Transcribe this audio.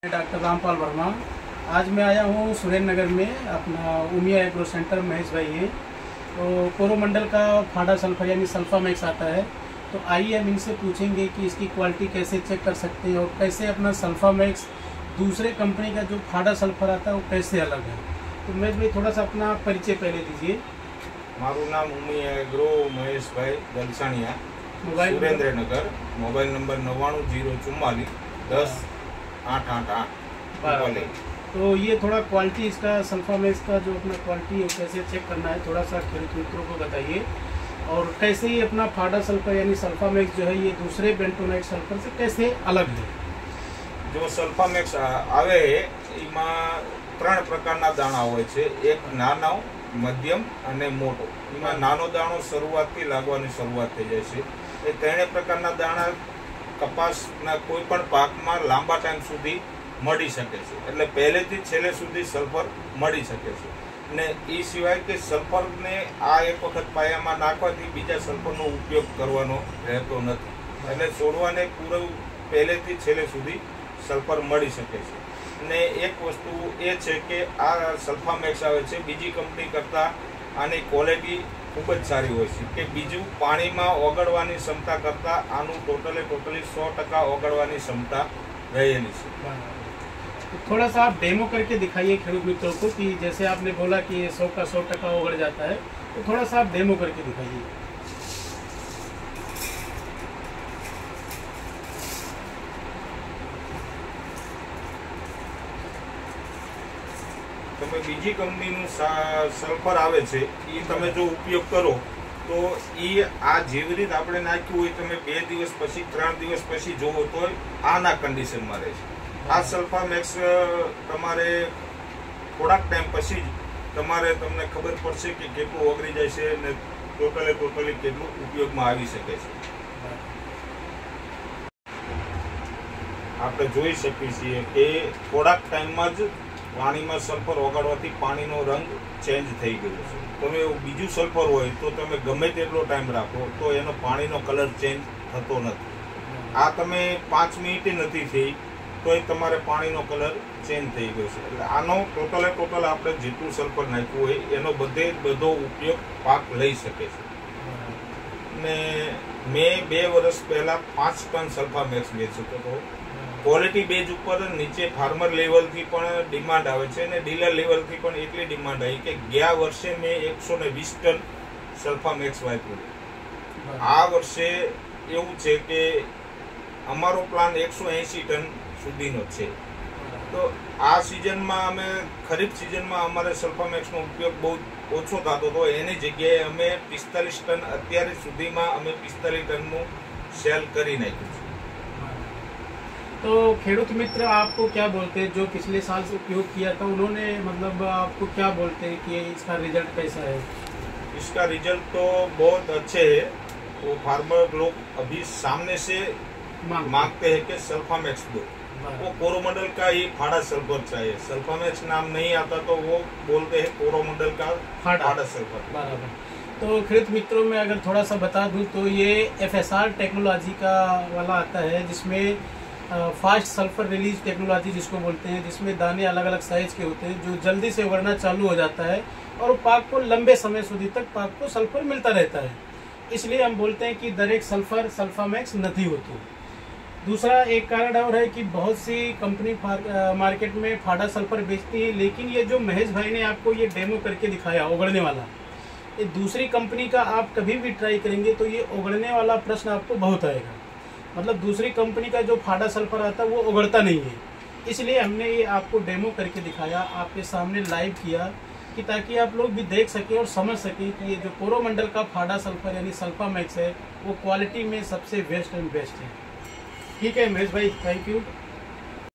Doctor Rampal Verma. आज मैं आया हूँ सुरेंद्र नगर में, अपना उमिया एग्रो सेंटर। महेश भाई हैं तो कोरोमंडल का फाडा सल्फर यानी सल्फामैक्स आता है। तो आइए हम इनसे पूछेंगे कि इसकी क्वालिटी कैसे चेक कर सकते हैं और कैसे अपना सल्फामैक्स दूसरे कंपनी का जो फाडा सल्फर आता है वो कैसे अलग है। तो महेश भाई थोड़ा सा अपना परिचय पहले दीजिए। मारू नाम उमिया एग्रो महेश भाई Dalsania, mobile Surendranagar. Mobile number 9904 10 888। तो ये थोड़ा क्वालिटी इसका सल्फामैक्स का जो अपना क्वालिटी है कैसे चेक करना है, थोड़ा सा खेडूत मित्रों को बताइए। और कैसे ही अपना फाडा सल्फर यानी सल्फामैक्स जो है ये दूसरे बेंटोनाइट सल्फर से कैसे अलग है। जो सल्फामैक्स आवे एमां 3 प्रकारना दाणा होय छे। एक नानो, मध्यम अने मोटो। एमां नानो दाणो शरूआतथी लागवानी शरूआत थई जाय छे। ए 3 प्रकारना दाणा कपासना कोईपण पाकमां लांबा टाइम सुधी मળી શકે છે, એટલે પહેલેથી છેલ્લે સુધી સલ્ફર મળી શકે છે। અને એ સિવાય કે સલ્ફરને આ એક વખત પાયામાં નાખવાથી બીજા સલ્ફરનો ઉપયોગ કરવાનો રહેતો નથી, એટલે છોડવાને પૂરું પહેલેથી છેલ્લે સુધી સલ્ફર મળી શકે છે। અને એક વસ્તુ એ છે કે આ સલ્ફામેક્સ આવે છે બીજી કંપની કરતાં આની ક્વોલિટી ખૂબ જ સારી હોય છે, કે બીજું પાણીમાં ઓગળવાની ક્ષમતા કરતાં આનું ટોટલી 100% ઓગળવાની ક્ષમતા रहेली है। तो थोड़ा सा आप डेमो करके दिखाइए खेडूत मित्रों को कि जैसे आपने बोला कि 100 का 100% उगड़ जाता है, तो थोड़ा सा आप डेमो करके दिखाइए। તમે બીજી કંપનીનું સલ્ફર આવે છે એ તમે જો ઉપયોગ કરો તો એ આ જેવી રીતે આપણે નાખ્યું હોય તમે 2 દિવસ પછી 3 દિવસ પછી જોવો તો આના કન્ડિશનમાં રહે છે। આ સલ્ફામેક્સ તમારે થોડાક ટાઈમ પછી તમને ખબર પડશે કે કેટલું ઓગળી જાય છે અને ટોટલી કેટલું ઉપયોગમાં આવી શકે છે। આપણે જોઈ શકીએ છીએ કે થોડાક ટાઈમમાં જ પાણીમાં સલ્ફર ઓગાળવાથી પાણીનો રંગ ચેન્જ થઈ ગયો છે। તમે બીજું સલ્ફર હોય તો તમે ગમે તેટલો ટાઈમ રાખો તો એનો પાણીનો કલર ચેન્જ થતો નથી। આ તમે 5 મિનિટ નથી થઈ તો એ તમારે પાણીનો કલર ચેન્જ થઈ ગયો છે। એટલે આનો ટોટલ આપણે જેટલું સલ્ફર નાખ્યું હોય એનો બધો ઉપયોગ પાક લઈ શકે છે। ને મેં 2 વર્ષ પહેલાં 5 ટન સલ્ફામેક્સ વેચ્યો હતો। ક્વોલિટી બેઝ ઉપર નીચે ફાર્મર લેવલથી પણ ડિમાન્ડ આવે છે અને ડીલર લેવલથી પણ એટલી ડિમાન્ડ આવી કે ગયા વર્ષે મેં 120 ટન સલ્ફામેક્સ વાપર્યું। આ વર્ષે એવું છે કે અમારો પ્લાન 180 ટન સુધીનો છે। તો આ સિઝનમાં અમે ખરીફ સિઝનમાં અમારે સલ્ફામેક્સનો ઉપયોગ બહુ ઓછો થતો હતો, એની જગ્યાએ અમે 45 ટન અત્યારે સુધીમાં અમે 45 ટનનું સેલ કરી નાખ્યું છે। तो खेडूत मित्र आपको क्या बोलते हैं, जो पिछले साल से उपयोग किया था उन्होंने मतलब आपको क्या बोलते हैं कि इसका रिजल्ट कैसा है। इसका रिजल्ट तो बहुत अच्छे है। वो फार्मर लोग अभी सामने से मांगते हैं कि सल्फामेक्स दो। वो कोरोमंडल का ही फाडा सल्फर चाहिए, सल्फामेक्स नाम नहीं आता तो वो बोलते हैं कोरोमंडल का फाडा सल्फर। बराबर। तो खेडूत मित्रों में अगर थोड़ा सा बता दूं तो ये FSR टेक्नोलॉजी का वाला आता है, जिसमें फास्ट सल्फर रिलीज टेक्नोलॉजी जिसको बोलते हैं, जिसमें दाने अलग अलग साइज के होते हैं जो जल्दी से उगड़ना चालू हो जाता है और पाक को लंबे समय સુધી तक पाक को सल्फर मिलता रहता है। इसलिए हम बोलते हैं कि दरेक सल्फर सल्फामैक्स नहीं होती। दूसरा एक कारण और है कि बहुत सी कंपनी मार्केट में फाडा सल्फर बेचती है, लेकिन ये जो महेश भाई ने आपको ये डेमो करके दिखाया उगड़ने वाला, ये दूसरी कंपनी का आप कभी भी ट्राई करेंगे तो ये उगड़ने वाला प्रश्न आपको बहुत आएगा। मतलब दूसरी कंपनी का जो फाडा सल्फर आता है वो उगड़ता नहीं है। इसलिए हमने ये आपको डेमो करके दिखाया, आपके सामने लाइव किया कि ताकि आप लोग भी देख सकें और समझ सकें कि ये जो कोरोमंडल का फाडा सल्फर यानी सल्फामैक्स है वो क्वालिटी में सबसे बेस्ट एंड बेस्ट है। ठीक है महेश भाई, थैंक यू।